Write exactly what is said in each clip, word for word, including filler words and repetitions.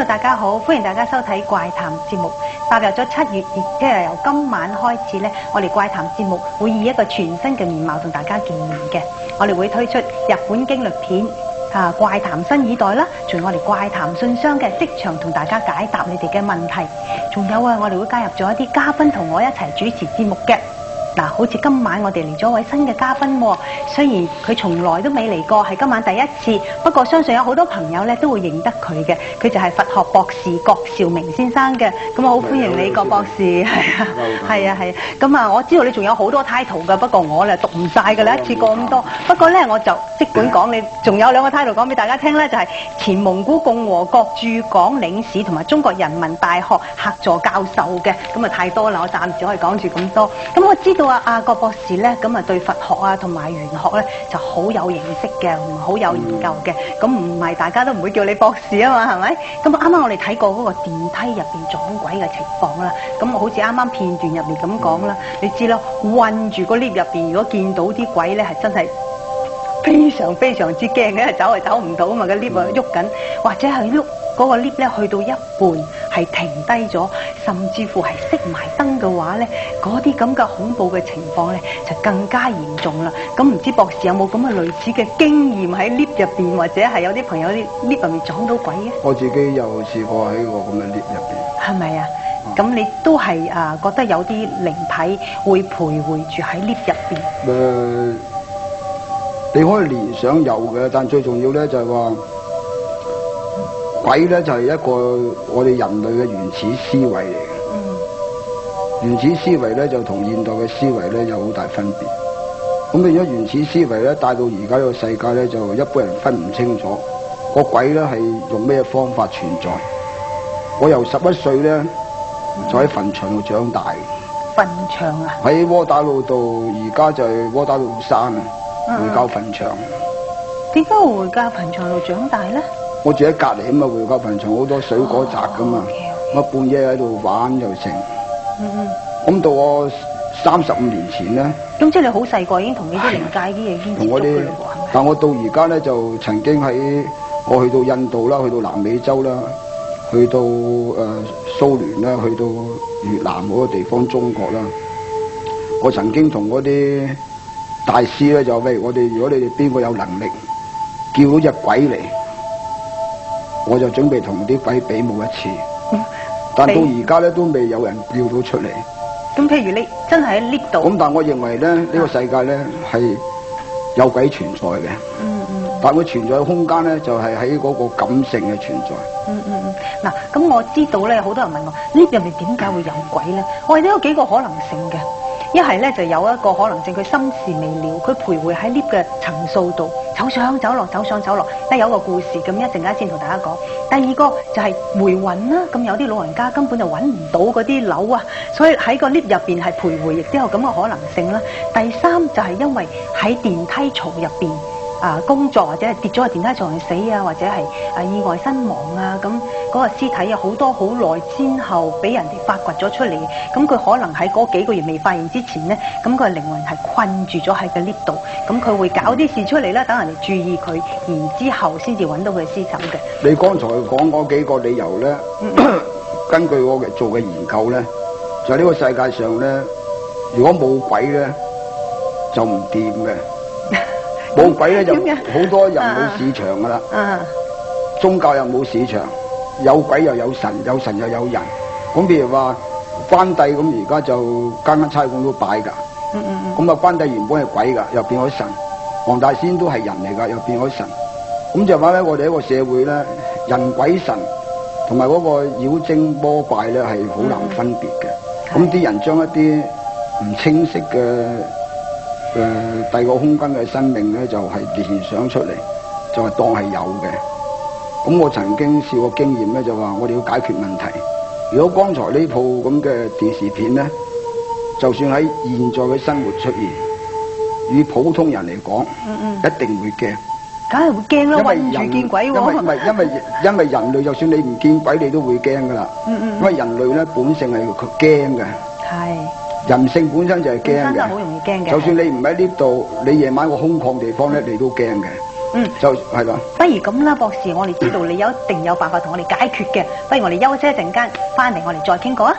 Hello， 大家好，歡迎大家收睇怪談節目。踏入咗七月，亦即係由今晚開始咧，我哋怪談節目會以一個全新嘅面貌同大家見面嘅。我哋會推出日本驚慄片啊，怪談新二代啦，仲有我哋怪談信箱嘅即場同大家解答你哋嘅問題。仲有啊，我哋會加入咗一啲嘉賓同我一齊主持節目嘅。嗱，好似今晚我哋嚟咗位新嘅嘉賓喎，雖然佢從來都未嚟過，係今晚第一次，不過相信有好多朋友咧都會認得佢嘅，佢就係佛學博士郭兆明先生嘅，咁啊好歡迎你郭博士，係啊，係啊，係啊，咁啊我知道你仲有好多 title 㗎，不過我咧讀唔晒㗎啦，一次過咁多，不過咧我就即管講你，仲有兩個 title 講俾大家聽咧，就係前蒙古共和國駐港領事同埋中國人民大學客座教授嘅，咁啊太多啦，我暫時可以講住咁多，咁我知道。啊！阿郭博士咧，咁啊對佛學啊同埋玄學咧就好有認識嘅，好有研究嘅。咁唔係大家都唔會叫你博士啊嘛，係咪？咁啱啱我哋睇過嗰個電梯入邊撞鬼嘅情況啦。咁好似啱啱片段入面咁講啦，你知啦，困住個 lift 入邊，如果見到啲鬼咧，係真係非常非常之驚嘅，走係走唔到啊嘛，個 lift 啊喐緊，或者係喐。嗰個 lift 咧去到一半係停低咗，甚至乎係熄埋燈嘅話咧，嗰啲咁嘅恐怖嘅情況咧就更加嚴重啦。咁唔知博士有冇咁嘅類似嘅經驗喺 lift 入邊，或者係有啲朋友啲 lift 入面撞到鬼嘅？ 我自己有試過喺個咁嘅 lift 入邊。係咪啊？咁、嗯、你都係啊覺得有啲靈體會徘徊住喺 lift 入邊？誒、 呃，你可以聯想有嘅，但最重要咧就係話。鬼咧就係、是、一個我哋人類嘅原始思維嚟嘅，嗯、原始思維咧就同現代嘅思維咧有好大分別。咁變咗原始思維咧帶到而家呢個世界咧，就一般人分唔清楚個鬼咧係用咩方法存在。我由十一歲咧就喺墳場度長大。 墳場啊？喺窩打老道，而家就係窩打老山啊，回教墳場。 點解會回教墳場度長大咧？ 我住喺隔籬啊嘛，回教墳場好多水果摘噶嘛， oh, okay, okay. 我半夜喺度玩又成。嗯嗯。咁到我三十五年前咧， 咁即係你好細個已經同呢啲靈界啲嘢已經接觸嘅嘞喎，係咪？ 但我到而家咧就曾經喺我去到印度啦，去到南美洲啦，去到誒、呃、蘇聯啦，去到越南嗰個地方，中國啦，我曾經同嗰啲大師咧就喂，我哋如果你哋邊個有能力叫到隻鬼嚟，我就準備同啲鬼比武一次，嗯、但到而家咧都未有人叫到出嚟。 咁譬如你真係喺呢度，咁但我認為咧呢、呢個世界咧係有鬼存在嘅。嗯嗯。但佢存在嘅空間咧就係喺嗰個感性嘅存在。 嗯嗯嗯。嗱、嗯，咁我知道咧，好多人問我呢入面點解會有鬼咧？我哋都有幾個可能性嘅。一係咧就有一個可能性，佢心事未了，佢徘徊喺 lift 嘅層數度，走上走落，走上走落。咧有個故事，咁一陣間先同大家講。第二個就係回魂啦，咁有啲老人家根本就揾唔到嗰啲樓啊，所以喺個 lift 入邊係徘徊，亦都有咁嘅可能性啦。第三就係因為喺電梯槽入邊啊工作，或者係跌咗個電梯槽去死啊，或者係啊意外身亡啊，咁嗰個屍體有好多好耐之後俾人哋發掘咗出嚟，咁佢可能喺嗰幾個月未發現之前咧，咁佢靈魂係困住咗喺個 lift 度，咁佢會搞啲事出嚟啦，等人哋注意佢，然之後先至揾到佢屍首嘅。 你剛才講嗰幾個理由咧，嗯、根據我嘅做嘅研究咧，就係、是、呢個世界上咧，如果冇鬼咧，就唔掂嘅。冇鬼咧就好多人冇市場噶啦，啊啊、宗教又冇市場，有鬼又有神，有神又有人。咁譬如話關帝咁，而家就間間差館都擺噶。咁啊、嗯嗯、關帝原本係鬼噶，又變咗神；黃大仙都係人嚟噶，又變咗神。咁就話咧，我哋一個社會咧，人鬼神同埋嗰個妖精魔怪咧係好難分別嘅。咁啲、嗯、人將一啲唔清晰嘅。誒、呃，第二個空間嘅生命咧，就係、是、聯想出嚟，就係、是、當係有嘅。咁我曾經試過經驗咧，就話我哋要解決問題。如果剛才呢套咁嘅電視片咧，就算喺現在嘅生活出現，與普通人嚟講，嗯嗯一定會驚。 梗係會驚啦，困住見鬼喎。因為唔係因為因為人類，就算你唔見鬼，你都會驚噶啦。嗯嗯。因為人類咧本性係佢驚嘅。係。人性本身就係驚嘅， 好容易驚嘅。 就算你唔喺呢度，你夜晚個空曠地方咧，你都驚嘅。 嗯， 就係啦。 不如咁啦，博士，我哋知道你有一定有辦法同我哋解決嘅，不如我哋休息一陣間，翻嚟我哋再傾過啊。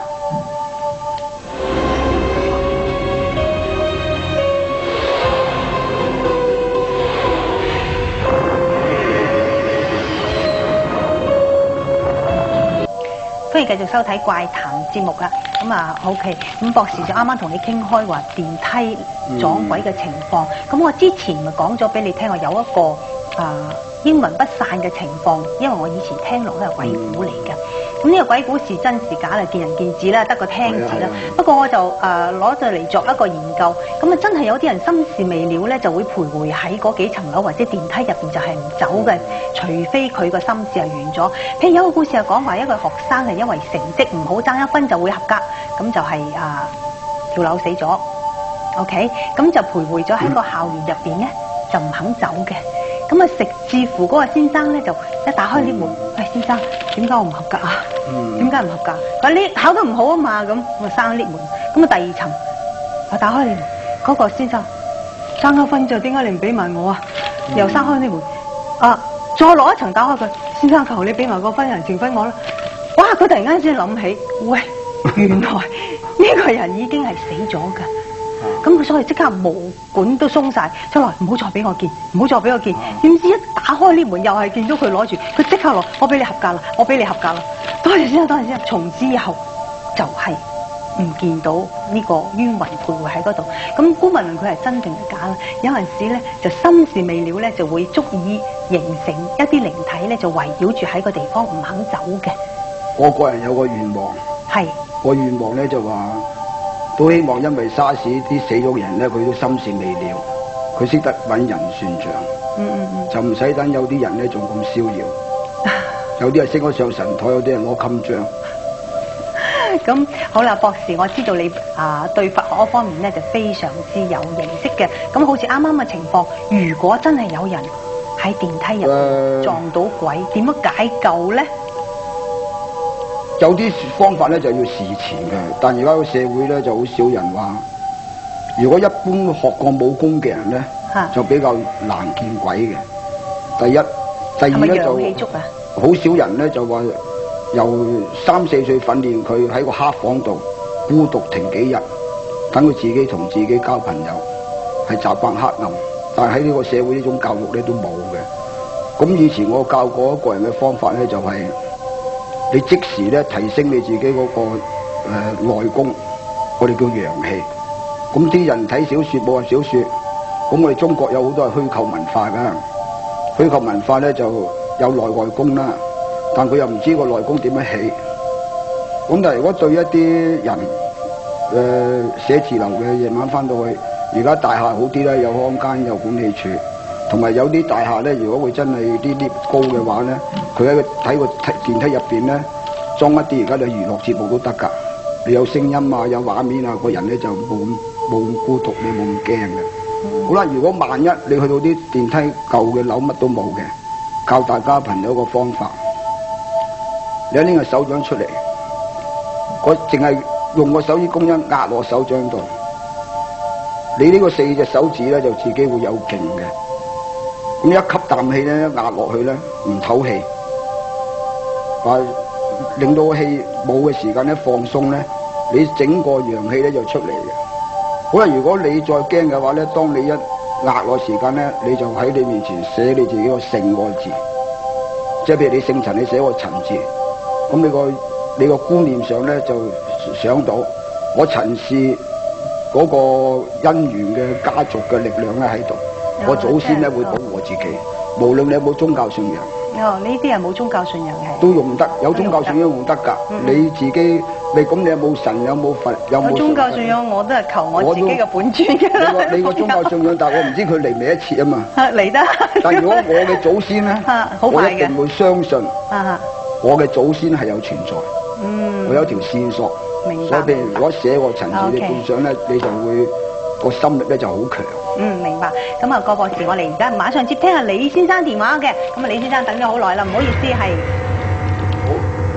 歡迎繼續收睇怪談節目啦。咁啊 ，OK，咁博士就啱啱同你傾開話電梯撞鬼嘅情況。咁、嗯、我之前咪講咗俾你聽，我有一個啊英魂不散嘅情況，因為我以前聽落都係鬼故嚟嘅。咁呢、嗯、個鬼故是真是假啊，見仁見智啦，得個聽字啦。不過我就誒攞咗嚟作一個研究，咁啊真係有啲人心事未了咧，就會徘徊喺嗰幾層樓或者電梯入邊就係唔走嘅，除非佢個心事係完咗。譬如有個故事係講話一個學生係因為成績唔好，爭一分就會合格，咁就係、是、啊跳樓死咗。OK，咁就徘徊咗喺個校園入邊咧，就唔肯走嘅。咁啊，食至乎嗰個先生咧就一打開呢門，喂、哎、先生，點解我唔合格啊？點解唔合格？佢話你考得唔好啊嘛，咁我閂呢門。咁啊第二層，我打開呢門，嗰、那個先生爭一分就點解你唔俾埋我啊？又閂開呢門，啊再落一層打開佢，先生求你俾埋個分人情分我啦。哇！佢突然間先諗起，喂，原來呢個人已經係死咗㗎。咁佢所以即刻毛管都鬆晒，出來唔好再俾我見，唔好再俾我見。點知一打開呢門，又係見到佢攞住，佢即刻落，我俾你合格啦，我俾你合格啦。多謝先生，多謝先生。從此以後就係唔見到呢個冤魂徘徊喺嗰度。咁姑勿論佢係真定係假啦？有陣時咧就心事未了咧，就會足以形成一啲靈體咧，就圍繞住喺個地方唔肯走嘅。 我個人有個願望，係個願望咧就話。都希望因為沙士啲死咗嘅人咧，佢都心事未了，佢識得揾人算賬，嗯嗯嗯，就唔使等有啲人咧仲咁逍遙，有啲係升咗上神台，有啲人攞襟章。咁好啦，博士，我知道你啊對佛學方面咧就非常之有認識嘅。咁好似啱啱嘅情況，如果真係有人喺電梯入邊撞到鬼，點樣、呃、解救咧？有啲方法咧就要事前嘅，但而家個社會咧就好少人話。如果一般學過武功嘅人咧，啊、就比較難見鬼嘅。第一，第二咧就好少人咧就話由三四歲訓練佢喺個黑房度孤獨停幾日，等佢自己同自己交朋友，係習慣黑暗。但係喺呢個社會呢種教育咧都冇嘅。咁以前我教過一個人嘅方法咧就係、是。你即時咧提升你自己嗰、那個誒、呃、內功，我哋叫陽氣。咁啲人睇小說冇話小說，咁我哋中國有好多係虛構文化噶，虛構文化咧就有內外功啦，但佢又唔知個內功點樣起。咁但係如果對一啲人誒寫字樓嘅夜晚翻到去，而家大廈好啲咧，有空間有管理處。同埋有啲大廈咧，如果佢真係啲 lift 高嘅話咧，佢喺個睇個電梯入邊咧裝一啲而家嘅娛樂節目都得㗎。你有聲音啊，有畫面啊，個人咧就冇咁冇咁孤獨，你冇咁驚嘅。嗯、好啦，如果萬一你去到啲電梯舊嘅樓乜都冇嘅，教大家朋友一個方法，你拎個手掌出嚟，我淨係用個手指公一壓落手掌度，你呢個四隻手指咧就自己會有勁嘅。咁一吸啖氣咧，壓落去咧，唔透氣，話令到個氣冇嘅時間咧放鬆咧，你整個陽氣咧就出嚟嘅。好啦，如果你再驚嘅話咧，當你一壓落時間咧，你就喺你面前寫你自己個姓個字，即係譬如你姓陳，你寫個陳字，咁你個你個觀念上咧就想到我陳氏嗰個姻緣嘅家族嘅力量咧喺度。我祖先咧會保護我自己，無論你有冇宗教信仰。哦，呢啲係冇宗教信仰嘅。都用得，有宗教信仰用得㗎。嗯、你自己，你咁你有冇神？有冇佛？有冇宗教信仰？我都係求我自己嘅本尊嘅啦。你個你個宗教信仰，但係我唔知佢嚟未一次啊嘛。嚟得。但係如果我嘅祖先咧，我一定會相信。我嘅祖先係有存在。嗯。我有一條線索。明白。所以譬如如果寫個陳字嘅觀想咧，你就會個心力咧就好強。嗯，明白。咁啊，郭博士，我哋而家馬上接聽下李先生電話嘅。咁啊，李先生等咗好耐啦，唔好意思，係。好。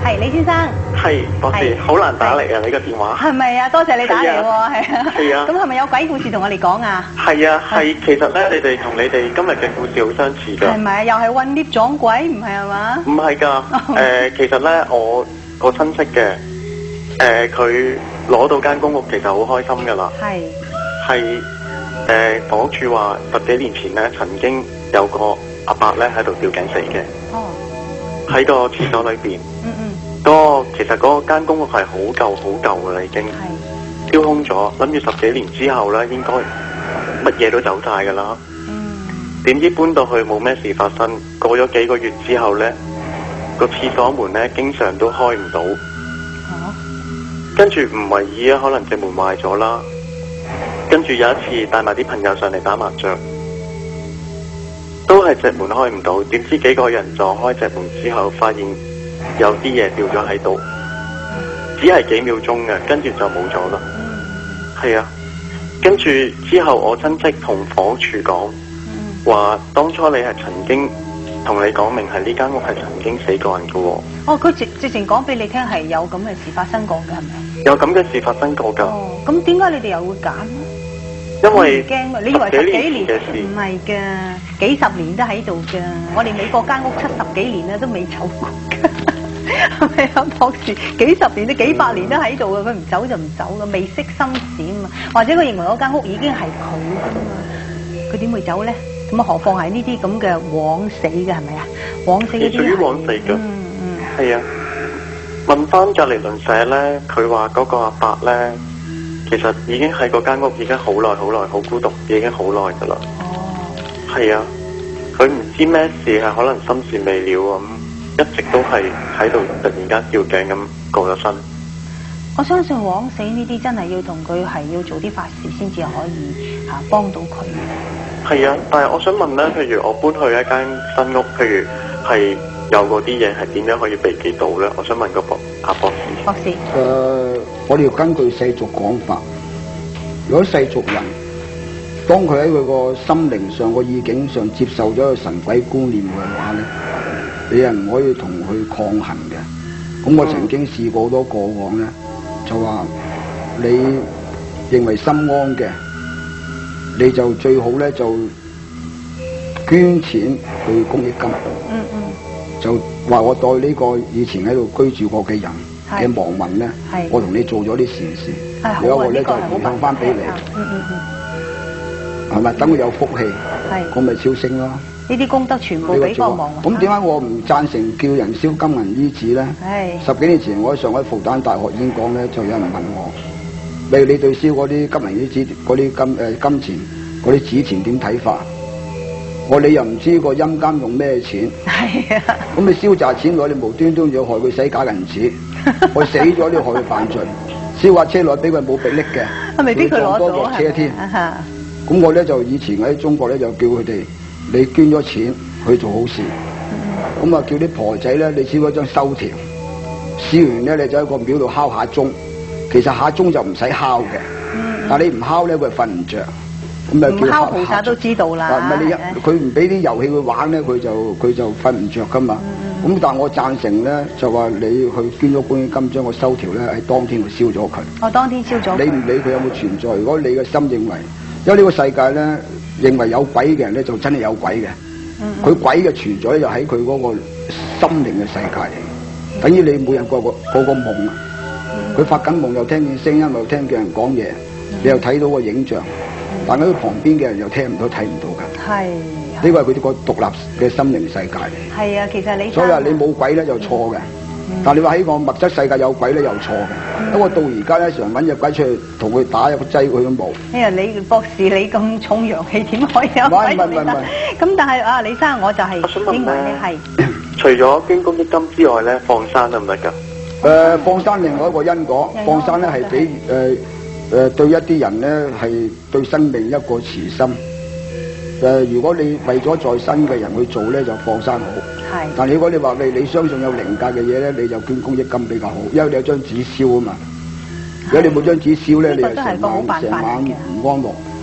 係李先生。 係博士，好難打嚟啊！你個電話係咪啊？多謝你打嚟喎，係啊。 係啊。 咁係咪有鬼故事同我哋講啊？ 係啊，係其實咧，你哋同你哋今日嘅故事好相似㗎。 係咪啊？又係混 lift 撞鬼，唔係係嘛？ 唔係㗎，誒，其實咧，我個親戚嘅，誒，佢攞到間公屋，其實好開心㗎啦。係。係誒，房屋署話十幾年前咧，曾經有個阿伯咧喺度吊頸死嘅。哦。喺個廁所裏邊。嗯嗯。嗰個其實嗰間公屋係好舊好舊㗎啦，已經丟空咗。諗住十幾年之後咧，應該乜嘢都走晒㗎啦。嗯。點知搬到去冇咩事發生，過咗幾個月之後咧，個廁所門咧經常都開唔到。哦。跟住唔為意啊，可能隻門壞咗啦。跟住有一次帶埋啲朋友上嚟打麻雀，都係隻門開唔到。點知幾個人撞開隻門之後，發現有啲嘢掉咗喺度，只係幾秒鐘嘅，跟住就冇咗啦。係啊，跟住之後我親戚同房署講，話當初你係曾經同你講明係呢間屋係曾經死過人嘅喎。哦，佢直直情講俾你聽係有咁嘅事發生過嘅，係咪？有咁嘅事發生過㗎。哦，咁點解你哋又會揀呢？因為驚啊！你以為十幾年唔係㗎，幾十年都喺度㗎。我哋美國間屋七十幾年啦，都未走過㗎。係咪啊，博士？幾十年都幾百年都喺度㗎，佢唔走就唔走㗎，未識生死啊嘛。或者佢認為嗰間屋已經係佢㗎嘛，佢點會走咧？咁啊，何況係呢啲咁嘅枉死嘅係咪啊？枉死嗰啲係屬於枉死㗎。嗯嗯。係啊。問翻隔離鄰舍咧，佢話嗰個阿伯咧。其實已經喺嗰間屋已經好耐好耐，好孤獨，已經好耐噶啦。哦，係啊，佢唔知咩事，係可能心事未了咁，一直都係喺度突然間吊頸咁過咗身。我相信枉死呢啲真係要同佢係要做啲法事先至可以嚇幫到佢。係啊，但係我想問咧，譬如我搬去一間新屋，譬如係有嗰啲嘢係點樣可以避忌到咧？我想問個博阿博士。博士。誒、呃。我哋要根據世俗講法，如果世俗人當佢喺佢個心靈上個意境上接受咗個神鬼觀念嘅話咧，你係唔可以同佢抗衡嘅。咁我曾經試過好多個案咧，就話你認為心安嘅，你就最好咧就捐錢去公益金。嗯嗯。就話我代呢個以前喺度居住過嘅人嘅亡民咧，我同你做咗啲善事，有一個咧就回向翻俾你，嗯嗯嗯，係咪？等佢有福氣，我咪超升咯。呢啲功德全部俾個亡。咁點解我唔贊成叫人燒金銀衣紙咧？十幾年前我喺上海復旦大學演講咧，就有人問我，例如你對燒嗰啲金銀衣紙、嗰啲金誒金錢、嗰啲紙錢點睇法？我你又唔知個陰間用咩錢，係啊，咁你燒紮錢攞，你無端端要害佢使假銀紙，我死咗你害佢犯罪，燒架車攞俾佢冇俾拎嘅，係咪俾佢攞多個車添？咁我咧就以前喺中國咧就叫佢哋，你捐咗錢去做好事，咁啊叫啲婆仔咧，你燒嗰張收條，燒完咧你就喺個廟度敲下鐘，其實下鐘就唔使敲嘅，但係你唔敲咧佢瞓唔着。咁啊，叫敲菩薩都知道啦。唔係你一佢唔俾啲遊戲佢玩咧，佢就佢就瞓唔着噶嘛。咁、嗯、但係我贊成咧，就話你去捐咗公益金，將個收條咧喺當天去燒咗佢。我當天燒咗。你唔理佢有冇存在，如果你嘅心認為，因為呢個世界咧認為有鬼嘅人咧，就真係有鬼嘅。佢、嗯嗯、鬼嘅存在就喺佢嗰個心靈嘅世界嚟，等於你每日過個過個夢，佢、嗯、發緊夢又聽見聲音，又聽見人講嘢，嗯、你又睇到個影像。但係佢旁邊嘅人又聽唔到睇唔到㗎，係呢個係佢哋個獨立嘅心靈世界嚟。係啊，其實你所以話你冇鬼咧就錯嘅，嗯、但係你話喺個物質世界有鬼咧又錯嘅。因為、嗯、到而家咧常揾隻鬼出去同佢打一個劑，佢都冇。哎呀，你博士你咁重陽氣點可以有鬼同你打？咁但係啊，李生我就係認為你係除咗捐公益金之外咧，放生得唔得㗎？誒、呃，放生另外一個因果，嗯、放生咧係俾誒。呃誒、呃，對一啲人咧係對生命一個慈心。誒、呃，如果你為咗在生嘅人去做咧，就放生好。係。但係如果你話你你相信有靈界嘅嘢咧，你就捐公益金比較好，因為你有張紙燒啊嘛。如果你冇張紙燒咧，你係成晚成晚唔安樂。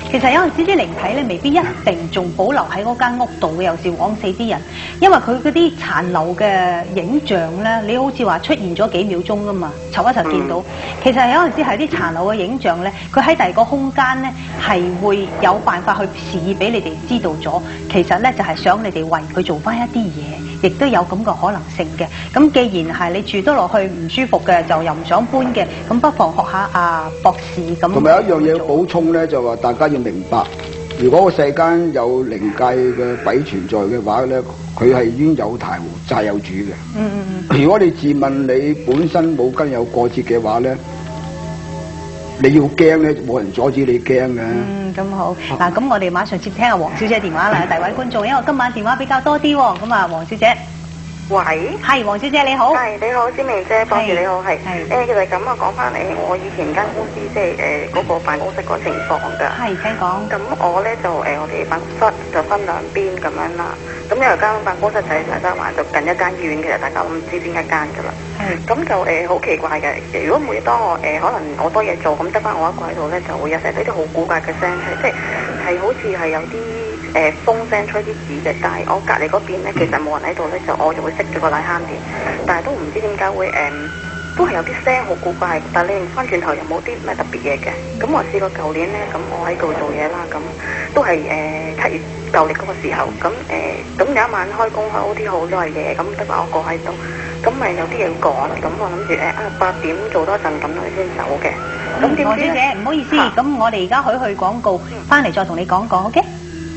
其實有陣時啲靈體咧，未必一定仲保留喺嗰間屋度嘅，有時枉死啲人，因為佢嗰啲殘留嘅影像咧，你好似話出現咗幾秒鐘噶嘛，湊一湊見到。嗯、其實有陣時係啲殘留嘅影像咧，佢喺第二個空間咧係會有辦法去示意俾你哋知道咗，其實咧就係、是、想你哋為佢做翻一啲嘢，亦都有咁個可能性嘅。咁既然係你住得落去唔舒服嘅，就又唔想搬嘅，咁不妨學下啊博士咁。同埋有一樣嘢要補充咧，就話大家要明白，如果個世間有靈界嘅鬼存在嘅話咧，佢係已經有大債有主嘅。嗯嗯嗯。如果你自問你本身冇根有過節嘅話咧，你要驚咧，冇人阻止你驚嘅。嗯，咁好。嗱、啊，咁我哋馬上接聽阿黃小姐電話啦，第一位觀眾，因為今晚電話比較多啲喎，咁啊，黃小姐。 喂， 係黃小姐你好， 係你好，思明姐，博士你好，係誒，其實咁啊，講翻嚟，我以前間公司即係誒嗰個辦公室個情況㗎， 係請講。 咁我咧就誒、呃，我哋辦公室就分兩邊咁樣啦。咁因為間辦公室就喺柴山環，就近一間醫院，其實大家都唔知邊一間㗎啦。係。咁就誒好、呃、奇怪嘅，如果每當我誒、呃、可能我多嘢做，咁得翻我一個喺度咧，就會有成啲好古怪嘅聲出，即係係好似係有啲。誒、呃、風聲吹啲紙嘅，但係我隔離嗰邊咧，其實冇人喺度咧，就我就會熄咗個奶慳電，但係都唔知點解會誒、嗯，都係有啲聲好古怪，但係你翻轉頭又冇啲咩特別嘢嘅。咁我試過舊年咧，咁我喺度做嘢啦，咁都係誒七月舊歷嗰個時候，咁誒咁有一晚開工開 O T 好多嘢，咁得翻我個喺度，咁咪有啲嘢要趕，咁我諗住誒啊八點做多陣咁樣先走嘅。咁點知黃小姐唔好意思，咁、啊、我哋而家許去廣告，翻嚟再同你講講 ，OK？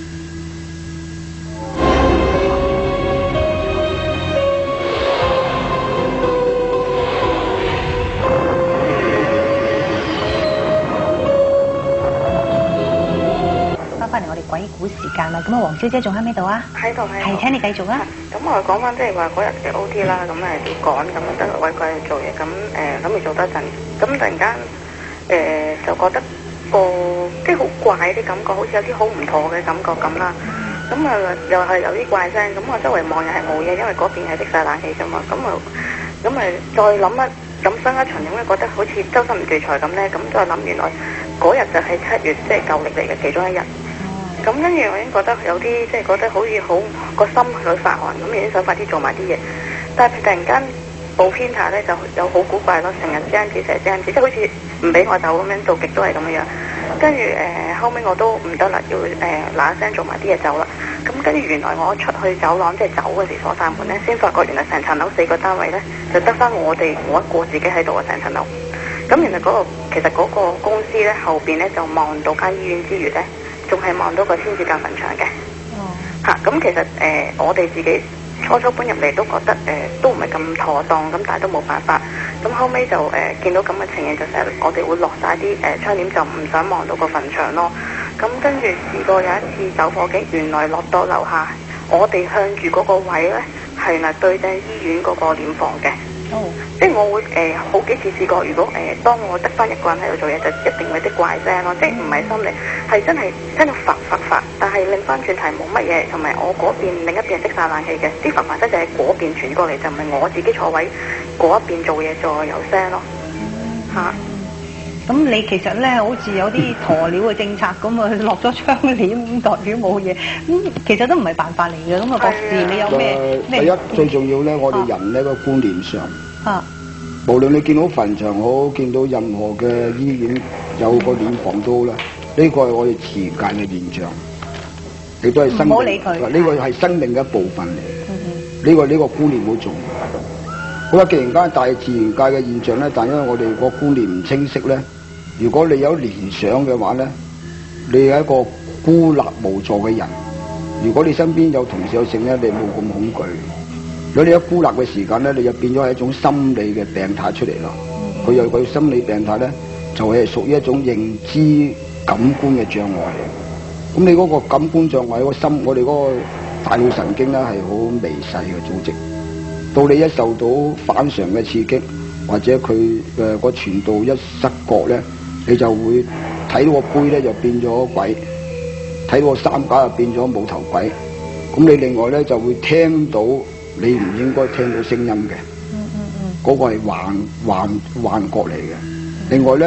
鬼故時間啦，咁啊，黃小姐仲喺唔喺度啊？喺度喺度。係，請你繼續啦。咁我講翻即係話嗰日嘅 O T 啦，咁誒要趕，咁得位鬼去做嘢，咁誒諗住做多陣，咁突然間誒、呃、就覺得個即係好怪啲感覺，好似有啲好唔妥嘅感覺咁啦。咁啊又係有啲怪聲，咁我周圍望又係冇嘢，因為嗰邊係熄晒冷氣㗎嘛。咁啊咁誒再諗一諗深一層，咁咧覺得好似周身唔聚財咁咧，咁再諗原來嗰日就係七月即係舊歷嚟嘅其中一日。咁跟住我已經覺得有啲即係覺得好似好個心喺度發寒，咁已經想快啲做埋啲嘢，但係突然間報編下咧就有好古怪咯，成日爭子成日爭子，即係好似唔俾我走咁樣，做極都係咁樣。跟住誒後尾我都唔得啦，要誒嗱一聲做埋啲嘢走啦。咁跟住原來我出去走廊即係走嗰時鎖晒門咧，先發覺原來成層樓四個單位咧就得翻我哋我一個自己喺度啊，成層樓。咁原來嗰個其實嗰個公司咧後邊咧就望到間醫院之餘咧。仲係望到個天主教墳場嘅，嚇咁、哦啊、其實誒、呃、我哋自己初初搬入嚟都覺得誒、呃、都唔係咁妥當，咁但係都冇辦法。咁後尾就誒、呃、見到咁嘅情形，就成日我哋會落晒啲誒窗簾，就唔想望到個墳場咯。咁跟住試過有一次走火警，原來落到樓下，我哋向住嗰個位咧係嗱對正醫院嗰個殮房嘅。哦，即係我會誒、呃、好幾次試過，如果誒、呃、當我得翻一個人喺度做嘢，就一定會啲怪聲咯，即係唔係心理，係真係聽到發發發，但係擰翻轉係冇乜嘢，同埋我嗰邊另一邊熄晒冷氣嘅，啲發發聲就係嗰邊傳過嚟，就唔係我自己坐位嗰一邊做嘢再有聲咯，嚇、嗯。咁、啊、你其實咧好似有啲鴕鳥嘅政策咁啊，落咗窗簾代表冇嘢，咁其實都唔係辦法嚟嘅。咁啊，博士你有咩咩？第一最重要咧，我哋人呢個觀念上，啊，無論你見到墳場好，見到任何嘅醫院有個殮房都好啦，呢個係我哋自然界嘅現象，亦都係生命。唔好理佢。呢個係生命嘅一部分嚟。嗯嗯。呢個呢個觀念好重要。好啦，既然間大自然界嘅現象咧，但因為我哋個觀念唔清晰咧，如果你有聯想嘅話咧，你係一個孤立無助嘅人。如果你身邊有同事有性咧，你冇咁恐懼。如果你一孤立嘅時間咧，你就變咗係一種心理嘅病態出嚟咯。佢有個心理病態咧，就係屬於一種認知感官嘅障礙嚟。咁你嗰個感官障礙，個心，我哋嗰個大腦神經咧係好微細嘅組織。到你一受到反常嘅刺激，或者佢嘅個傳導一失覺咧，你就會睇到個杯咧就變咗鬼，睇到個衫架就變咗冇頭鬼。咁你另外咧就會聽到你唔應該聽到聲音嘅，嗯嗯嗯，嗰個係幻幻幻覺嚟嘅。另外咧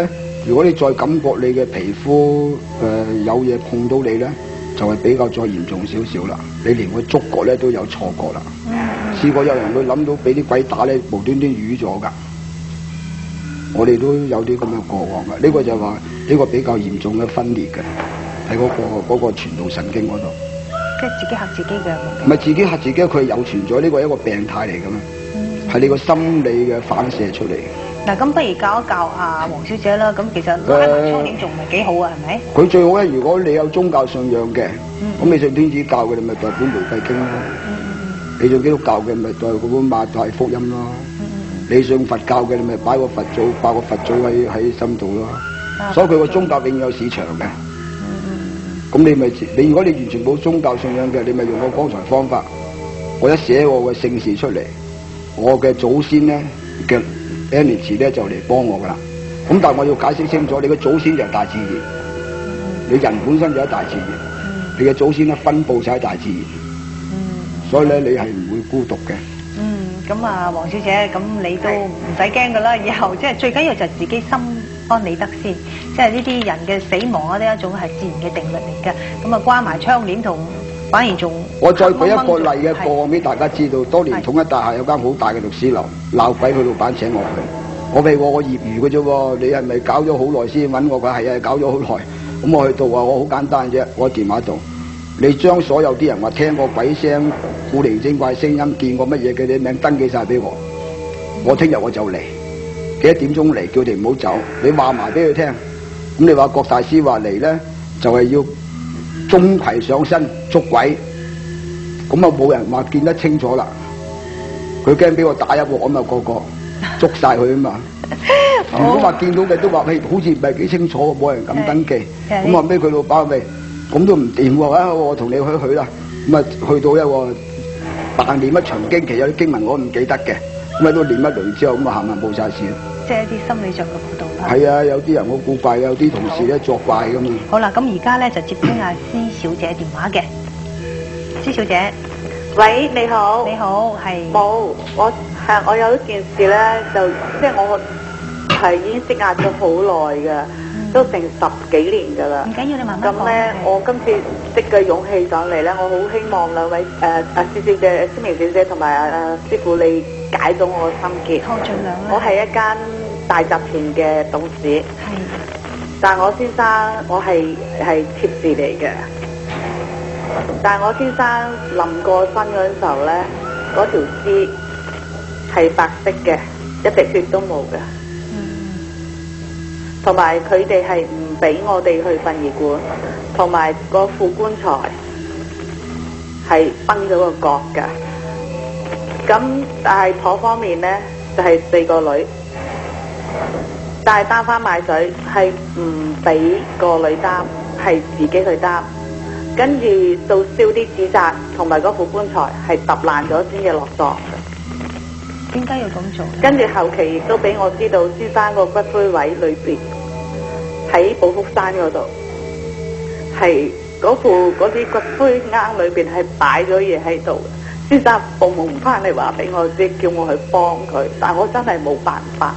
如果你再感覺你嘅皮膚誒、呃、有嘢碰到你咧，就係、是、比較再嚴重少少啦。你連個觸覺咧都有錯覺啦。試、嗯、過有人會諗到俾啲鬼打咧，無端端瘀咗㗎。我哋都有啲咁嘅過往㗎。呢、這個就話呢、這個比較嚴重嘅分裂嘅，喺嗰、那個嗰、那個傳導神經嗰度。 即係自己嚇自己嘅。 唔係自己嚇自己，佢有存在，呢個係一個病態嚟㗎嘛。係、嗯、你個心理嘅反射出嚟。嗱，咁不如教一教阿黃小姐啦。咁其實拉埋窗簾仲唔係幾好啊？係咪？佢最好咧，如果你有宗教信仰嘅，咁、嗯、你信天主教嘅，你咪代本《玫瑰經》咯。嗯嗯、你信基督教嘅，咪代嗰本馬太福音咯。嗯、你信佛教嘅，你咪擺個佛祖，擺個佛祖喺喺心度咯。啊、所以佢個宗教永遠有市場嘅。咁、嗯、你咪你如果你完全冇宗教信仰嘅，你咪用我剛才方法，我一寫我嘅姓氏出嚟，我嘅祖先咧嘅。N 年前咧就嚟幫我噶啦，咁但係我要解釋清楚，你嘅祖先就係大自然，嗯、你人本身就喺大自然，嗯、你嘅祖先咧分佈晒喺大自然，嗯、所以咧你係唔會孤獨嘅。嗯，咁啊，黃小姐，咁你都唔使驚噶啦，以後即係最緊要就係自己心安理得先，即係呢啲人嘅死亡啊，呢一種係自然嘅定律嚟嘅，咁啊關埋窗簾同。反而仲，我再舉一個例嘅個案俾大家知道。當年統一大廈有間好大嘅律師樓，鬧鬼佢老闆請我去，我譬如我業餘嘅啫喎，你係咪搞咗好耐先揾我？佢係啊，搞咗好耐。咁我去到話我好簡單啫，我電話度，你將所有啲人話聽過鬼聲、古靈精怪聲音、見過乜嘢嘅啲名登記晒俾我，我聽日我就嚟，幾多點鐘嚟，叫佢哋唔好走。你話埋俾佢聽，咁你話郭大師話嚟咧，就係、是、要。鍾馗上身捉鬼，咁啊冇人話見得清楚啦。佢驚俾我打一鑊，咁啊個個捉晒佢啊嘛。如果話見到嘅都話，嘿，好似唔係幾清楚，冇人敢登記。咁話俾佢老闆咪，咁都唔掂喎。啊，我同你去去啦。咁啊去到一個扮念一場經，其實有啲經文我唔記得嘅，咁啊都念一輪之後，咁啊行行冇晒事。即係一啲心理上嘅輔導啦。係啊，有啲人好古怪，有啲同事咧作怪咁嘛。好啦，咁而家咧就接聽阿施小姐電話嘅。施小姐，喂，你好。你好，係。冇，我係我有一件事咧，就即係我係已經積壓咗好耐嘅，嗯、都成十幾年㗎啦。唔緊要，你慢慢講。咁咧，我今次積嘅勇氣上嚟咧，我好希望兩位誒阿施小姐、施明小姐同埋阿師傅你。解咗我嘅心結。我係一間大集團嘅董事。係。但係我先生，我係係妾侍嚟嘅。但係我先生臨過身嗰陣時候咧，嗰條屍係白色嘅，一滴血都冇嘅。嗯。同埋佢哋係唔俾我哋去殯儀館，同埋個副棺材係崩咗個角㗎。咁但係婆方面咧就係、是、四個女，但係擔幡買水係唔俾個女擔，係自己去擔。跟住到燒啲紙紮同埋嗰副棺材係揼爛咗先至落葬。點解要咁做？跟住後期亦都俾我知道，先生個骨灰位裏邊喺寶福山嗰度，係嗰副嗰啲骨灰罌裏邊係擺咗嘢喺度。先生報夢唔翻嚟話俾我知，叫我去幫佢，但我真係冇辦法。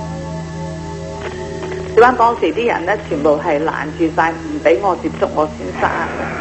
點解當時啲人咧全部係攔住晒，唔俾我接觸我先生？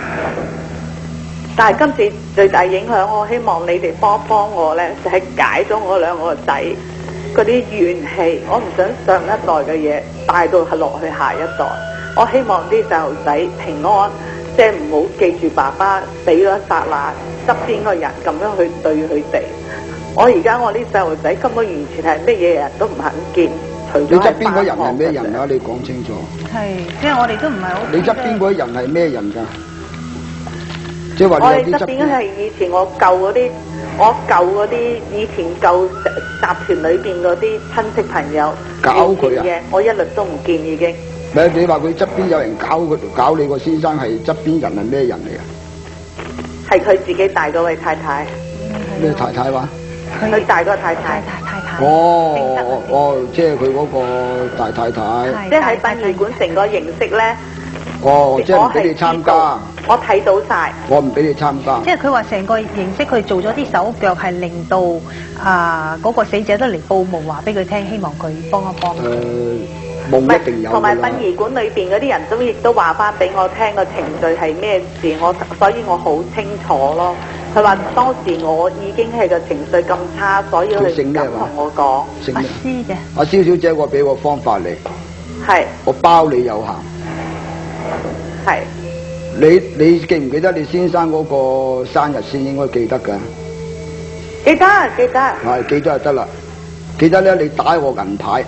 但係今次最大影響，我希望你哋幫幫我咧，就係、是、解咗我兩個仔嗰啲怨氣。我唔想上一代嘅嘢帶到係落去下一代。我希望啲細路仔平安，即係唔好記住爸爸死咗一剎那。側邊個人咁樣去對佢哋，我而家我啲細路仔根本完全係乜嘢人都唔肯見，除咗你側邊嗰人係咩人啊？你講清楚。係，即係我哋都唔係好。你側邊嗰人係咩人㗎？即係話你有啲側邊。我哋側邊係以前我舊嗰啲，我舊嗰啲以前舊集團裏邊嗰啲親戚朋友搞佢啊！我一律都唔見已經。咪你話佢側邊有人搞佢，搞你個先生係側邊人係咩人嚟啊？係佢自己大嗰位太太。咩太太話？佢大嗰個太太。太太太。哦哦，即係佢嗰個大太太。即係喺殯儀館成個形式咧。哦，即係唔俾你參加。我睇到晒。我唔俾你參加。即係佢話成個形式，佢做咗啲手腳，係令到啊嗰個死者都嚟報夢，話俾佢聽，希望佢幫一幫。誒， 夢一定有㗎啦。 同埋殯儀館裏邊嗰啲人都亦都話翻俾我聽個程序係咩事，我所以我好清楚咯。佢話當時我已經係個情緒咁差，所以佢唔敢同我講。 姓阿師嘅。 阿蕭小姐，我俾個方法你。 係。 我包你有效。 係。 你你記唔記得你先生嗰個生日先應該記得㗎？ 記得記得。 係記得就得啦。記得咧，你打個銀牌。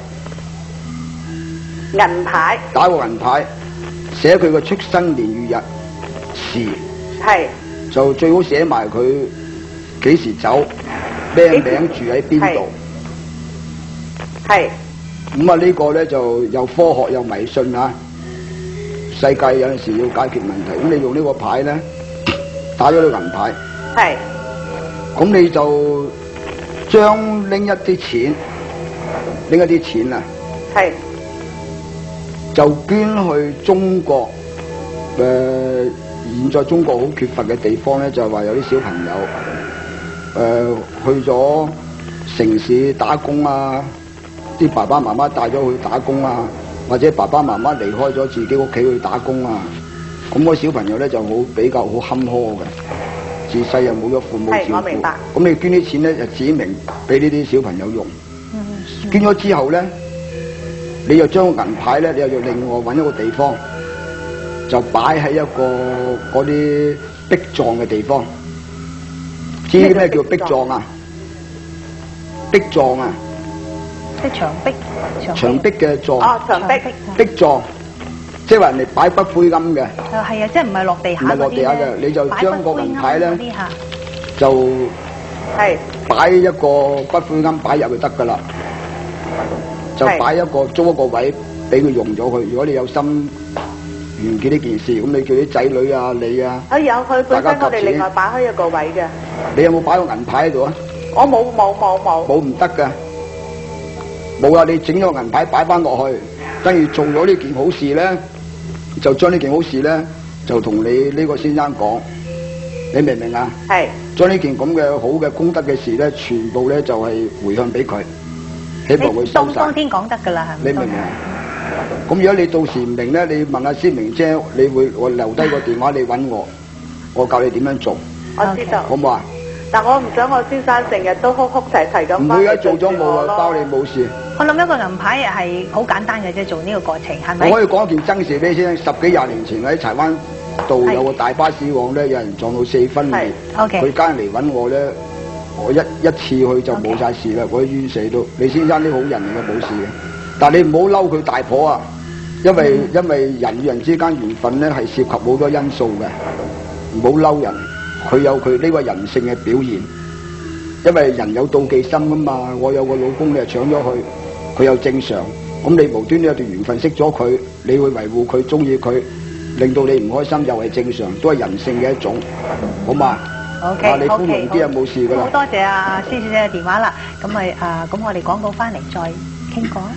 銀牌。 打個銀牌，寫佢個出生年月日時。 係。 就最好寫埋佢幾時走，咩名住喺邊度。 係。 咁啊呢個咧就又科學又迷信啊！世界有陣時要解決問題，咁你用呢個牌咧，打咗呢個銀牌。 係。 咁你就將拎一啲錢，拎一啲錢啊。 係。 就捐去中國誒。呃現在中國好缺乏嘅地方咧，就係話有啲小朋友誒、呃、去咗城市打工啊，啲爸爸媽媽帶咗去打工啊，或者爸爸媽媽離開咗自己屋企去打工啊，咁、那個小朋友咧就好比較好坎坷嘅，自細又冇咗父母照顧。係，我明白。咁你捐啲錢咧就指明俾呢啲小朋友用。嗯。捐咗之後咧，你又將銀牌咧，你又要另外揾一個地方。就擺喺一個嗰啲壁葬嘅地方，知咩叫壁葬啊？壁葬啊！ 即係牆壁， 牆壁嘅葬。 哦，牆壁。 壁葬，即係話人哋擺骨灰龕嘅。 係啊，即係唔係落地下嗰啲咧？唔係落地下嘅， 你就將個銀牌咧，就係擺一個骨灰龕擺入就得㗎啦。就擺一個租一個位俾佢用咗佢。如果你有心完結呢件事，咁你叫啲仔女啊、你啊， 啊有佢本身我哋另外擺開一個位嘅。 你有冇擺個銀牌喺度啊？ 我冇冇冇冇。 冇唔得㗎，冇啊！你整咗個銀牌擺翻落去，跟住做咗呢件好事咧，就將呢件好事咧，就同你呢個先生講，你明唔明啊？係。將呢件咁嘅好嘅功德嘅事咧，全部咧就係回向俾佢，希望佢收晒。 當天講得㗎啦，係咪？ 你明唔明啊？咁如果你到時唔明咧，你問阿施明姐，你會我留低個電話你揾我，我教你點樣做。 我知道。 好唔好啊？ 但我唔想我先生成日都哭哭啼啼咁。 唔會啊，做咗冇啊，包你冇事。 我諗一個銀牌係好簡單嘅啫，做呢個過程係咪？ 我可以講一件真事俾你聽。十幾廿年前喺柴灣道有個大巴士往咧，有人撞到四分裂，佢家人嚟揾我咧，我一一次去就冇晒事啦，我都冤死都。李先生啲好人嚟嘅，冇事嘅。但係你唔好嬲佢大婆啊！因為、嗯、因為人與人之間緣分咧係涉及好多因素嘅，唔好嬲人，佢有佢呢個人性嘅表現。因為人有妒忌心噶嘛，我有個老公你又搶咗佢，佢又正常，咁你無端端有段緣分識咗佢，你會維護佢，中意佢，令到你唔開心又係正常，都係人性嘅一種，好嘛？ O K， 你寬容啲啊，冇事噶啦。 好多謝阿施小姐嘅電話啦，咁咪啊，咁我哋廣告翻嚟再傾過啊。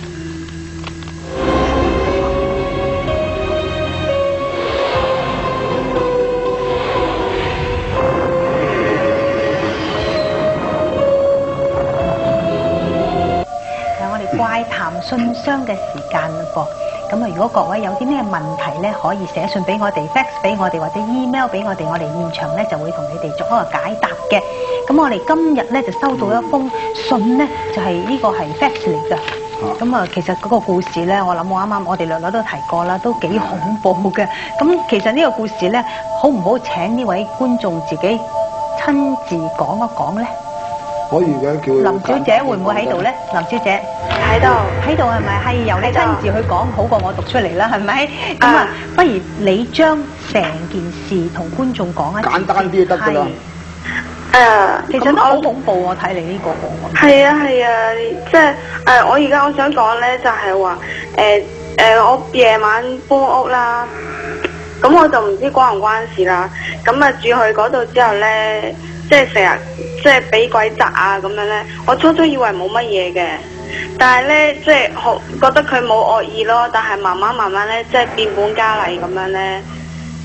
怪談信箱嘅時間啦噃，咁啊如果各位有啲咩問題咧，可以寫信俾我哋 fax 俾我哋或者 email 俾我哋，我哋現場咧就會同你哋做一個解答嘅。咁我哋今日咧就收到一封信咧，就係、是、呢個係 fax 嚟噶。咁啊其實嗰個故事咧，我諗我啱啱我哋略略都提過啦，都幾恐怖嘅。咁其實呢個故事咧，好唔好請呢位觀眾自己親自講一講咧？ 可以嘅，叫林小姐會唔會喺度咧？林小姐喺度， 喺度係咪？係由你親自去講好過我讀出嚟啦，係咪？咁啊，不如你將成件事同觀眾講一次， 簡單啲就得㗎啦。 誒， 其實都好恐怖，我睇你呢個個案。 係啊係啊，即係誒，我而家我想講咧，就係話誒誒，我夜晚搬屋啦，咁我就唔知關唔關事啦。咁啊住去嗰度之後咧，即係成日。即係俾鬼砸啊咁樣咧，我初初以為冇乜嘢嘅，但係咧即係好覺得佢冇惡意咯，但係慢慢慢慢咧即係變本加厲咁樣咧，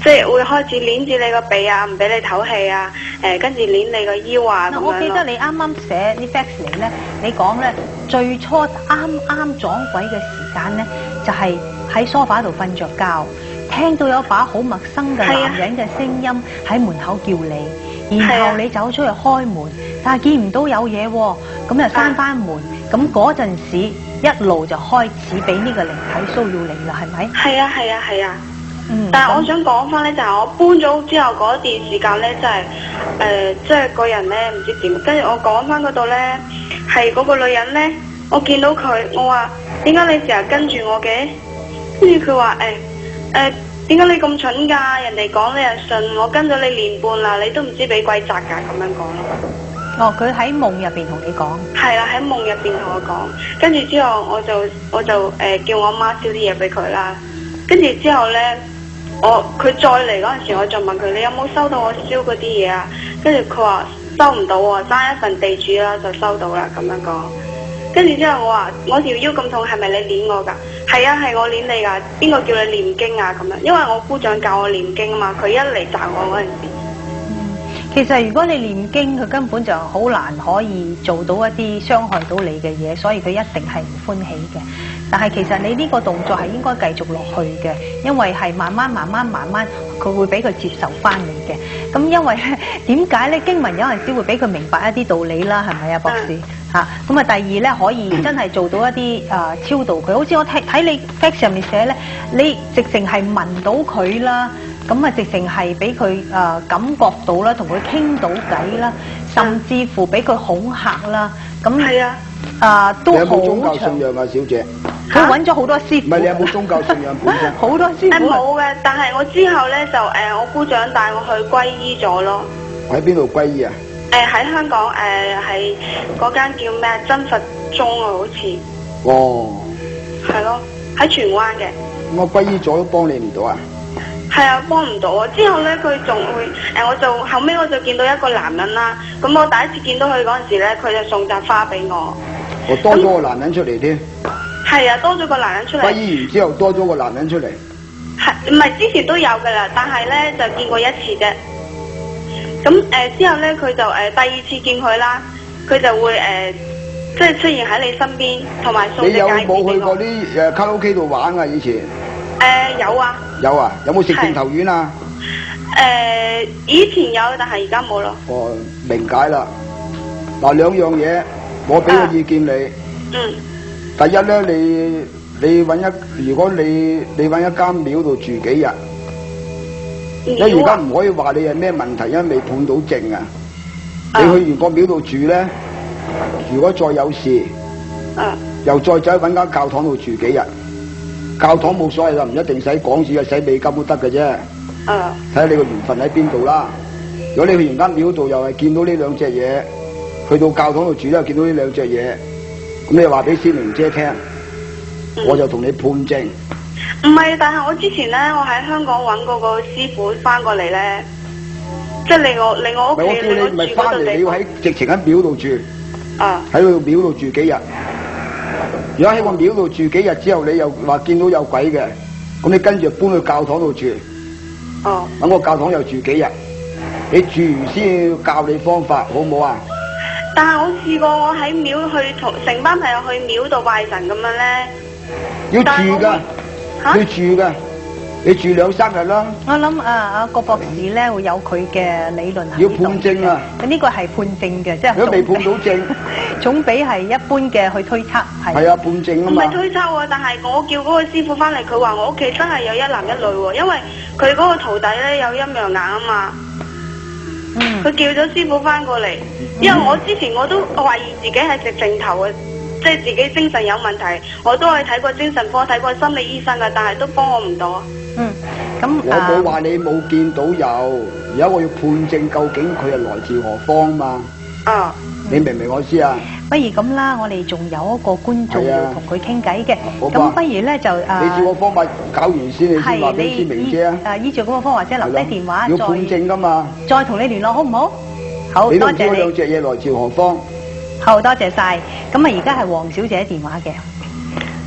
即係會開始捏住你個鼻啊，唔俾你唞氣啊，誒跟住捏你個腰啊咁樣咯。 我記得你啱啱寫啲 fax 嚟咧，你講咧最初啱啱撞鬼嘅時間咧，就係喺梳化度瞓着覺，聽到有把好陌生嘅男人嘅聲音喺門口叫你，然後你走出去開門，但係見唔到有嘢喎，咁就閂翻門，咁嗰陣時一路就開始俾呢個靈體騷擾你啦，係咪？係啊係啊係啊。嗯，但係我想講翻咧，就係我搬咗屋之後嗰段時間咧，就係、是、誒、呃，即係個人咧唔知點，跟住我講翻嗰度咧，係嗰個女人咧，我見到佢，我話點解你成日跟住我嘅？跟住佢話誒誒，點解你咁蠢㗎？人哋講你又信，我跟咗你年半啦，你都唔知俾鬼責㗎，咁樣講咯。 哦，佢喺夢入邊同你講。係啦，喺夢入邊同我講，跟住之後我就我就誒、呃、叫我媽燒啲嘢俾佢啦，跟住之後咧。我佢再嚟嗰陣時，我就問佢：你有冇收到我燒嗰啲嘢啊？跟住佢話收唔到喎，爭一份地主啦就收到啦咁樣講。跟住之後我話：我條腰咁痛，係咪你捏我㗎？係啊，係我捏你㗎。邊個叫你念經啊？咁樣，因為我姑丈教我念經啊嘛。佢一嚟責我嗰陣時。 其實如果你念經，佢根本就好難可以做到一啲傷害到你嘅嘢，所以佢一定係唔歡喜嘅。但係其實你呢個動作係應該繼續落去嘅，因為係慢慢慢慢慢慢，佢會俾佢接受翻你嘅。咁因為點解咧？經文有陣時會俾佢明白一啲道理啦，係咪啊，博士？嚇咁啊！第二咧，可以真係做到一啲啊、呃、超度佢。好似我睇睇你 fax 上面寫咧，你直情係聞到佢啦。咁啊，直情係俾佢誒感覺到啦，同佢傾到偈啦，甚至乎俾佢恐嚇啦。咁係啊，啊都好長。 你有冇宗教信仰啊，小姐？ 佢揾咗好多師傅。 唔係你有冇宗教信仰本身？ 好多師傅。 誒冇嘅，但係我之後咧就誒、呃，我姑丈帶我去皈依咗咯。 喺邊度皈依啊？ 誒喺、呃、香港誒係嗰間叫咩真佛宗啊，好似。 哦。 係咯，喺荃灣嘅。 我皈依咗都幫你唔到啊？ 係啊，幫唔到啊！之後咧，佢仲會誒、呃，我就後尾我就見到一個男人啦。咁我第一次見到佢嗰陣時咧，佢就送扎花俾我。 我多咗個男人出嚟添。 係啊，多咗個男人出嚟。 皈依完之後多咗個男人出嚟。 係唔係之前都有噶啦？但係咧就見過一次啫。咁誒、呃、之後咧，佢就誒、呃、第二次見佢啦，佢就會誒、呃、即係出現喺你身邊，同埋送隻戒指俾我。 你有冇去過啲誒卡拉 OK 度玩啊？以前？ 誒、呃、有啊。有啊， 有冇食正頭丸啊？ 誒、呃，以前有，但係而家冇咯。 哦，明解啦。嗱，兩樣嘢，我俾個意見你。啊、嗯。第一咧，你你揾一，如果你你揾一間廟度住幾日，因為而家唔可以話你係咩問題，因為未判到證啊。你去完個廟度住咧，如果再有事，啊，又再走去揾間教堂度住幾日。教堂冇所謂啦，唔一定使港紙啊，使美金都得嘅啫。啊，睇下你個緣分喺邊度啦。如果你去完間廟度又係見到呢兩隻嘢，去到教堂度住咧又見到呢兩隻嘢，咁你話俾師明姐聽，嗯、我就同你判證。 唔係，但係我之前咧，我喺香港揾嗰個師傅翻過嚟咧，即係嚟我嚟我屋企。 我叫你唔係翻嚟，你要喺直情喺廟度住。啊，喺個廟度住幾日？如果喺個廟度住幾日之後，你又話見到有鬼嘅，咁你跟住搬去教堂度住。哦。咁個教堂又住幾日？你住完先要教你方法，好唔好啊？ 但係我試過我喺廟去同成班朋友去廟度拜神咁樣咧。 要住噶，要住噶，你住兩三日啦。 我諗啊啊郭博士咧會有佢嘅理論喺要判證啊！ 咁呢個係判證嘅，即係如果未判到證， 總比係一般嘅去推測係。 係啊，判證啊嘛。 唔係推測喎，但係我叫嗰個師傅翻嚟，佢話我屋企真係有一男一女喎，因為佢嗰個徒弟咧有陰陽眼啊嘛。嗯。佢叫咗師傅翻過嚟，因為我之前我都懷疑自己係食正頭嘅。即係自己精神有問題，我都係睇過精神科，睇過心理醫生㗎，但係都幫我唔到。嗯，咁我冇話你冇見到有，而家我要判證究竟佢係來自何方嘛。啊，你明唔明我意思啊？ 不如咁啦，我哋仲有一個觀眾要同佢傾偈嘅，咁不如咧就誒， 你照個方法搞完先，你先話俾知明姐啊。 誒，依照嗰個方法，即係留低電話， 要判證㗎嘛， 再同你聯絡好唔好？好， 你都多謝你。 兩隻嘢來自何方？ 好多謝晒，咁啊而家係黃小姐電話嘅。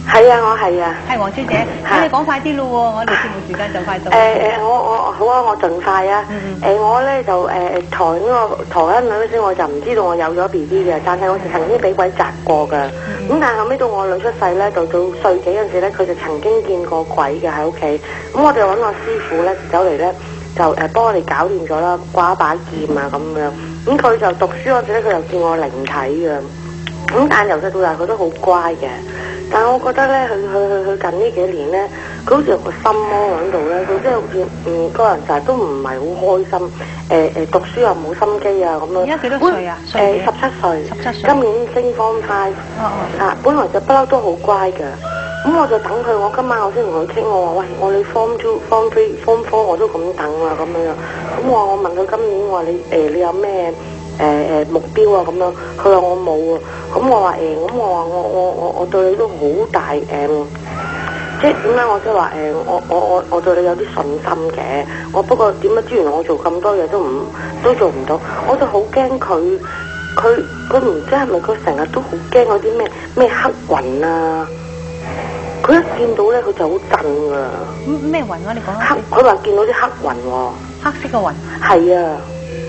係啊，我係啊。 係黃小姐，咁你講快啲咯喎，我哋節目時間就快到。 誒誒，我我好啊，我盡快啊。誒，我咧就誒抬嗰個抬緊女嗰時，我就唔知道我有咗 B B 嘅，但係我曾經俾鬼砸過㗎。咁但係後尾到我女出世咧，到到歲幾嗰陣時咧，佢就曾經見過鬼嘅喺屋企。咁我哋揾個師傅咧走嚟咧，就誒幫我哋搞掂咗啦，掛一把劍啊咁樣。咁佢就讀書嗰陣咧，佢就見我靈體嘅。咁但係由細到大佢都好乖嘅。但係我覺得咧，佢佢佢佢近呢幾年咧，佢好似有個心魔喺度咧，佢真係好似嗯個人成日都唔係好開心，誒誒讀書又冇心機啊咁樣。而家幾多歲啊？誒十七歲。十七歲。今年升 form five。哦哦。啊，本來就不嬲都好乖嘅，咁我就等佢。我今晚我先同佢傾，我話喂，我你 form two、form three、form four 我都咁等啊咁樣樣。咁我我問佢今年我話你誒、呃、你有咩？誒誒、呃、目標啊咁樣，佢話我冇啊，咁我話誒，咁、呃、我話我我我我對你都好大誒、呃，即係點解我即係話誒，我我我我對你有啲信心嘅，我不過點解之前我做咁多嘢都唔都做唔到，我就好驚佢佢佢唔知係咪佢成日都好驚嗰啲咩咩黑雲啊，佢一見到咧佢就好震噶。 咩雲啊？你講黑，佢話見到啲黑雲喎、啊。 黑色嘅雲。 係啊。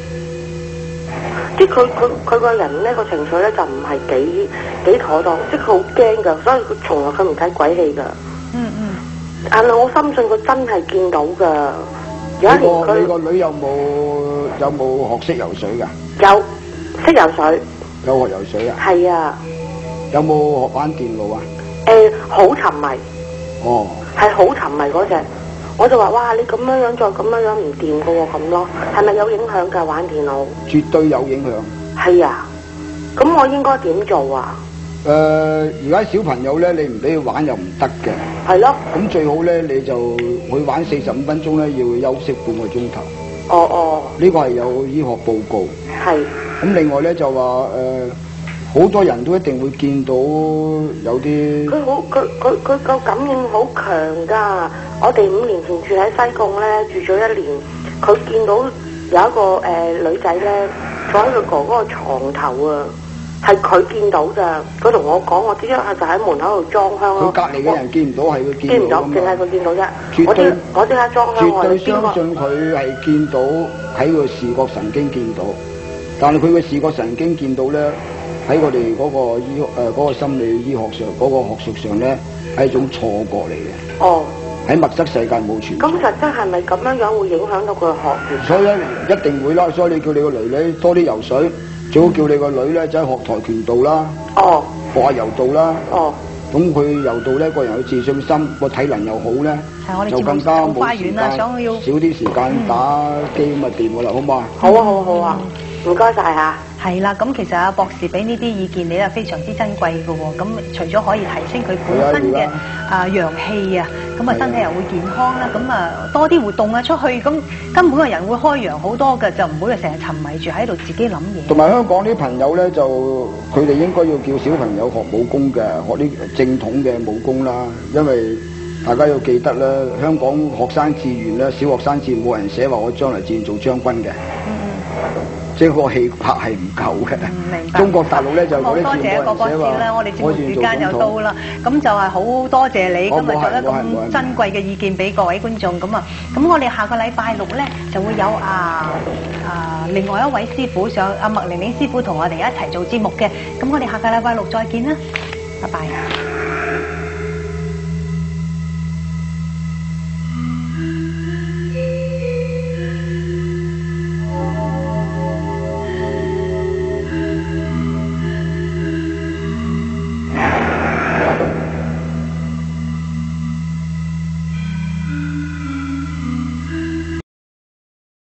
即係佢佢佢個人咧個情緒咧就唔係幾幾妥當，即係佢好驚噶，所以佢從來佢唔睇鬼戲噶。嗯嗯。但係我深信佢真係見到噶。有一年佢你個女有冇有冇學識游水噶？ 有，識游水。 有學游水啊？ 係啊。 有冇學玩電腦啊？ 誒、呃，好沉迷。 哦。係好沉迷嗰隻。我就話：哇！你咁樣樣再咁樣樣唔掂噶喎，咁咯，係咪有影響㗎？玩電腦？ 絕對有影響。 係啊，咁我應該點做啊？ 誒、呃，而家小朋友咧，你唔俾佢玩又唔得嘅。 係咯。咁最好咧，你就去玩四十五分鐘咧，要休息半個鐘頭。 哦哦。呢個係有醫學報告。係。咁另外咧就話誒。呃好多人都一定會見到有啲， 佢好佢佢佢個感應好強噶。我哋五年前住喺西貢咧，住咗一年，佢見到有一個誒、呃、女仔咧坐喺佢哥哥個床頭啊，係佢見到咋。佢同我講，我即刻就喺門口度裝香咯。 佢隔離嘅人見唔到，係佢見唔到，淨係佢見到啫。 絕對我即刻裝香， 絕對相信佢係見到喺個視覺神經見到，但係佢嘅視覺神經見到咧。喺我哋嗰個醫誒嗰、呃嗰個心理醫學上嗰、嗰個學術上咧，係一種錯覺嚟嘅。哦，喺物質世界冇存在。咁實質係咪咁樣樣會影響到佢學業？ 所以咧，一定會啦。所以你叫你個女女多啲游水，最好叫你個女咧就係學跆拳道啦。哦，學下柔道啦。哦，咁佢柔道咧個人有自信心，個體能又好咧，就更加冇時間，少啲時間打機咁啊掂噶啦，好嘛？ 好啊，好啊，好啊，唔該晒嚇。 係啦，咁其實阿博士俾呢啲意見，你係非常之珍貴嘅喎。咁除咗可以提升佢本身嘅啊陽氣啊，咁啊身體又會健康啦。咁啊多啲活動啊出去，咁根本個人會開揚好多嘅，就唔會成日沉迷住喺度自己諗嘢。 同埋香港啲朋友咧，就佢哋應該要叫小朋友學武功嘅，學啲正統嘅武功啦。因為大家要記得咧，香港學生志願咧，小學生志願冇人寫話我將來志願做將軍嘅。嗯。即係個氣魄係唔夠嘅。明白。中國大陸咧就嗰啲字冇人寫話。好多謝郭博士啦，我哋節目時間又到啦，咁就係好多謝你今日做一咁珍貴嘅意見俾各位觀眾咁啊，咁我哋下個禮拜六咧就會有啊啊另外一位師傅上阿麥玲玲師傅同我哋一齊做節目嘅，咁我哋下個禮拜六再見啦，拜拜。